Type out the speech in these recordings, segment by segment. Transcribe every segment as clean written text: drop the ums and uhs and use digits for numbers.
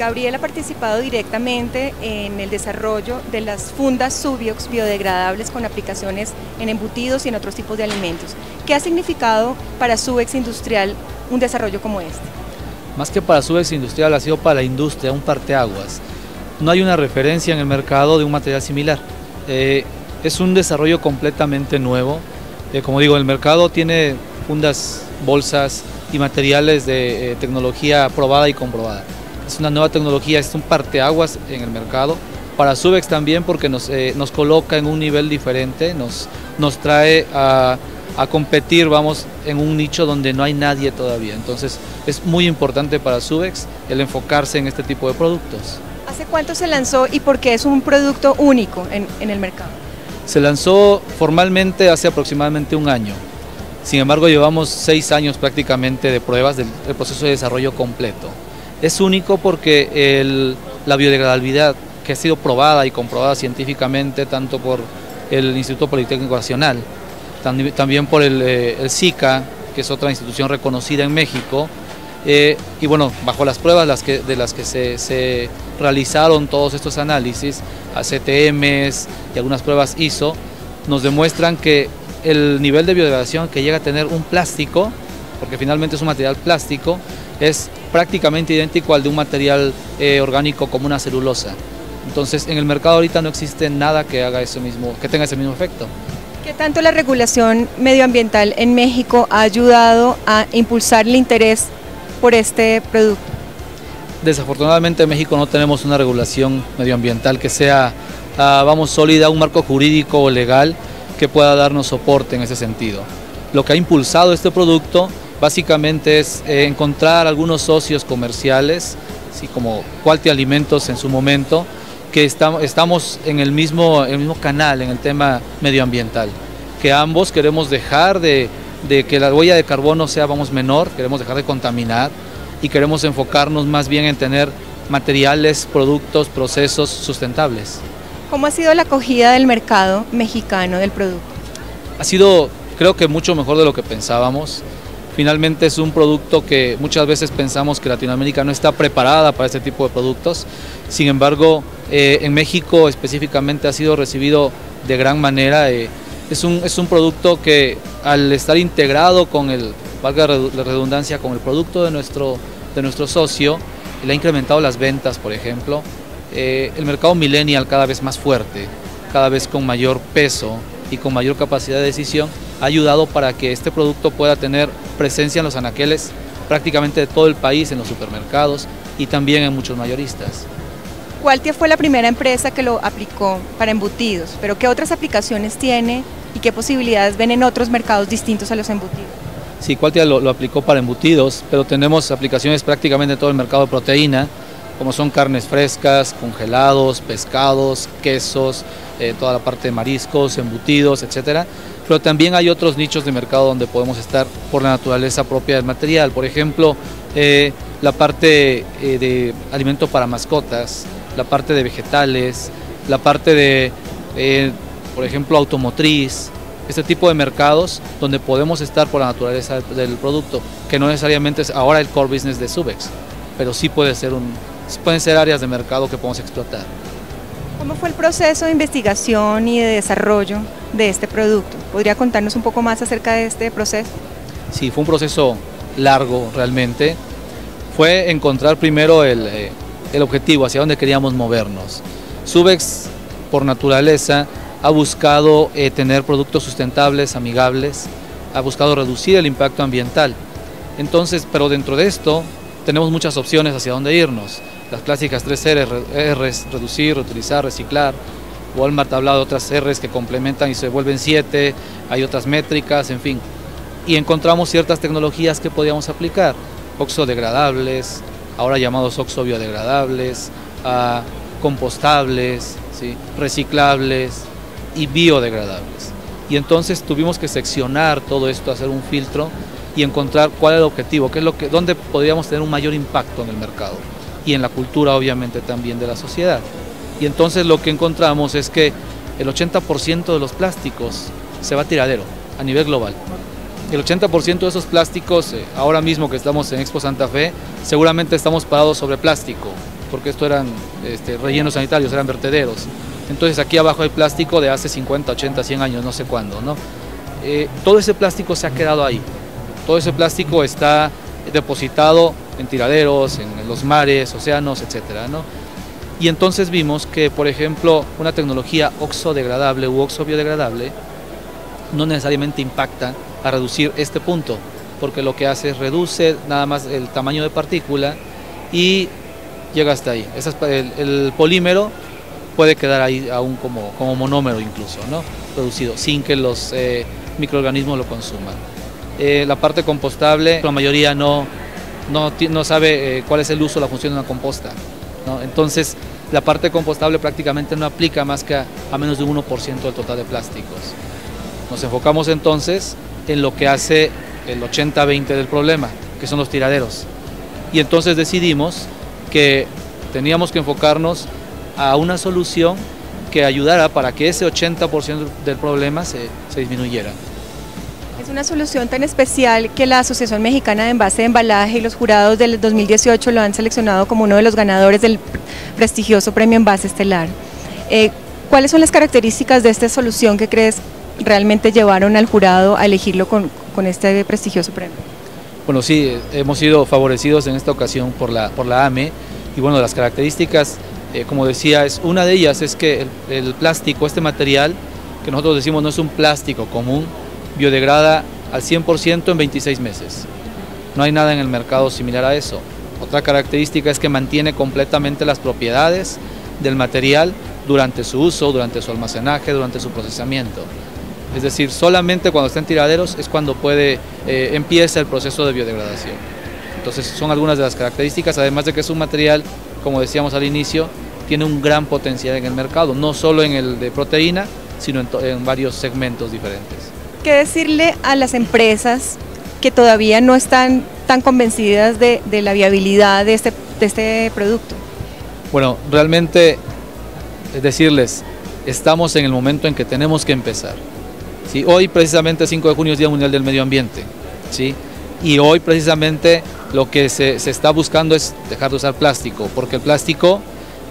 Gabriel ha participado directamente en el desarrollo de las fundas Subiox biodegradables con aplicaciones en embutidos y en otros tipos de alimentos. ¿Qué ha significado para Subex Industrial un desarrollo como este? Más que para Subex Industrial, ha sido para la industria un parteaguas. No hay una referencia en el mercado de un material similar. Es un desarrollo completamente nuevo. Como digo, el mercado tiene fundas, bolsas y materiales de tecnología probada y comprobada. Es una nueva tecnología, es un parteaguas en el mercado. Para Subex también, porque nos coloca en un nivel diferente, nos trae a competir, vamos, en un nicho donde no hay nadie todavía. Entonces es muy importante para Subex el enfocarse en este tipo de productos. ¿Hace cuánto se lanzó y por qué es un producto único en el mercado? Se lanzó formalmente hace aproximadamente un año. Sin embargo, llevamos 6 años prácticamente de pruebas del proceso de desarrollo completo. Es único porque la biodegradabilidad, que ha sido probada y comprobada científicamente tanto por el Instituto Politécnico Nacional, también por el SICA, que es otra institución reconocida en México, y bueno, bajo las pruebas de las que se realizaron todos estos análisis, a CTMs y algunas pruebas ISO, nos demuestran que el nivel de biodegradación que llega a tener un plástico, porque finalmente es un material plástico, es prácticamente idéntico al de un material orgánico como una celulosa. Entonces en el mercado ahorita no existe nada que tenga ese mismo efecto. ¿Qué tanto la regulación medioambiental en México ha ayudado a impulsar el interés por este producto? Desafortunadamente en México no tenemos una regulación medioambiental que sea, sólida, un marco jurídico o legal que pueda darnos soporte en ese sentido. Lo que ha impulsado este producto básicamente es encontrar algunos socios comerciales, así como Quality Alimentos en su momento, que estamos en el mismo canal en el tema medioambiental, que ambos queremos dejar de que la huella de carbono sea menor, queremos dejar de contaminar y queremos enfocarnos más bien en tener materiales, productos, procesos sustentables. ¿Cómo ha sido la acogida del mercado mexicano del producto? Ha sido, creo que mucho mejor de lo que pensábamos. Finalmente es un producto que muchas veces pensamos que Latinoamérica no está preparada para este tipo de productos. Sin embargo, en México específicamente ha sido recibido de gran manera. Es un producto que al estar integrado con valga la redundancia, con el producto de nuestro socio, le ha incrementado las ventas, por ejemplo. El mercado millennial cada vez más fuerte, cada vez con mayor peso y con mayor capacidad de decisión, ha ayudado para que este producto pueda tener presencia en los anaqueles prácticamente de todo el país, en los supermercados y también en muchos mayoristas. Quality fue la primera empresa que lo aplicó para embutidos, pero ¿qué otras aplicaciones tiene y qué posibilidades ven en otros mercados distintos a los embutidos? Sí, Quality lo aplicó para embutidos, pero tenemos aplicaciones prácticamente en todo el mercado de proteína, como son carnes frescas, congelados, pescados, quesos, toda la parte de mariscos, embutidos, etcétera. Pero también hay otros nichos de mercado donde podemos estar por la naturaleza propia del material. Por ejemplo, la parte de alimento para mascotas, la parte de vegetales, la parte de, por ejemplo, automotriz, este tipo de mercados donde podemos estar por la naturaleza del producto, que no necesariamente es ahora el core business de Subex, pero sí pueden ser áreas de mercado que podemos explotar. ¿Cómo fue el proceso de investigación y de desarrollo de este producto? ¿Podría contarnos un poco más acerca de este proceso? Sí, fue un proceso largo realmente. Fue encontrar primero el objetivo, hacia dónde queríamos movernos. Subex, por naturaleza, ha buscado tener productos sustentables, amigables, ha buscado reducir el impacto ambiental. Entonces, pero dentro de esto tenemos muchas opciones hacia dónde irnos. Las clásicas 3 R's, reducir, reutilizar, reciclar. Walmart ha hablado de otras R's que complementan y se vuelven 7, hay otras métricas, en fin. Y encontramos ciertas tecnologías que podíamos aplicar, oxodegradables, ahora llamados oxobiodegradables, compostables, ¿sí?, reciclables y biodegradables. Y entonces tuvimos que seccionar todo esto, hacer un filtro y encontrar cuál es el objetivo, dónde podríamos tener un mayor impacto en el mercado y en la cultura obviamente también de la sociedad. Y entonces lo que encontramos es que el 80% de los plásticos se va a tiradero a nivel global. El 80% de esos plásticos, ahora mismo que estamos en Expo Santa Fe, seguramente estamos parados sobre plástico. porque esto eran rellenos sanitarios, eran vertederos. Entonces aquí abajo hay plástico de hace 50, 80, 100 años, no sé cuándo, ¿no? Todo ese plástico se ha quedado ahí. Todo ese plástico está depositado en tiraderos, en los mares, océanos, etcétera, ¿no? Y entonces vimos que, por ejemplo, una tecnología oxodegradable u oxobiodegradable no necesariamente impacta a reducir este punto, porque lo que hace es reduce nada más el tamaño de partícula y llega hasta ahí. El polímero puede quedar ahí aún como monómero incluso, ¿no? Reducido, sin que los microorganismos lo consuman. La parte compostable, la mayoría no sabe cuál es el uso o la función de una composta, ¿no? Entonces, la parte compostable prácticamente no aplica más que a menos de un 1% del total de plásticos. Nos enfocamos entonces en lo que hace el 80-20 del problema, que son los tiraderos. Y entonces decidimos que teníamos que enfocarnos a una solución que ayudara para que ese 80% del problema se disminuyera. Es una solución tan especial que la Asociación Mexicana de Envase de Embalaje y los jurados del 2018 lo han seleccionado como uno de los ganadores del prestigioso Premio Envase Estelar. ¿Cuáles son las características de esta solución que crees realmente llevaron al jurado a elegirlo con este prestigioso premio? Bueno, sí, hemos sido favorecidos en esta ocasión por la AME y bueno, las características, como decía, una de ellas es que el plástico, este material, que nosotros decimos no es un plástico común, biodegrada al 100% en 26 meses. No hay nada en el mercado similar a eso. Otra característica es que mantiene completamente las propiedades del material durante su uso, durante su almacenaje, durante su procesamiento. Es decir, solamente cuando está en tiraderos es cuando empieza el proceso de biodegradación. Entonces son algunas de las características, además de que es un material, como decíamos al inicio, tiene un gran potencial en el mercado, no solo en el de proteína, sino en varios segmentos diferentes. ¿Qué decirle a las empresas que todavía no están tan convencidas de la viabilidad de este producto? Bueno, realmente decirles, estamos en el momento en que tenemos que empezar. ¿Sí? Hoy precisamente 5 de junio es Día Mundial del Medio Ambiente, ¿sí? Y hoy precisamente lo que se está buscando es dejar de usar plástico, porque el plástico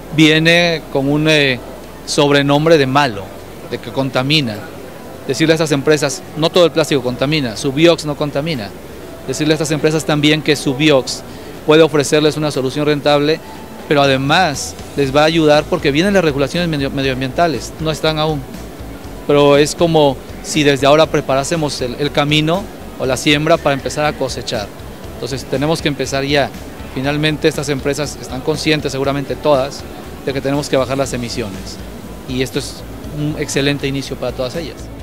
viene con un sobrenombre de malo, de que contamina. Decirle a estas empresas, no todo el plástico contamina, su Biox no contamina. Decirle a estas empresas también que su Biox puede ofrecerles una solución rentable, pero además les va a ayudar porque vienen las regulaciones medioambientales, no están aún. Pero es como si desde ahora preparásemos el camino o la siembra para empezar a cosechar. Entonces tenemos que empezar ya. Finalmente estas empresas están conscientes, seguramente todas, de que tenemos que bajar las emisiones. Y esto es un excelente inicio para todas ellas.